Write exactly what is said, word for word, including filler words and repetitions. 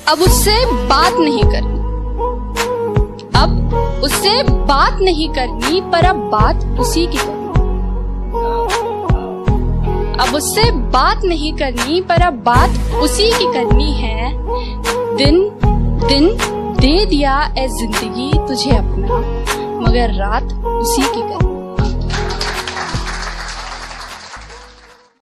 अब उससे बात नहीं करनी, अब उससे बात नहीं करनी, पर अब बात उसी की करनी। अब उससे बात नहीं करनी, पर अब बात उसी की करनी है। दिन दिन दे दिया ए जिंदगी तुझे अपना, मगर रात उसी की करनी।